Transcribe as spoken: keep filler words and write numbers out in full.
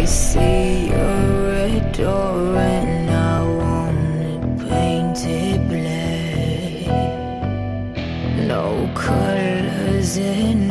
see your red door and I want it painted black. No colors in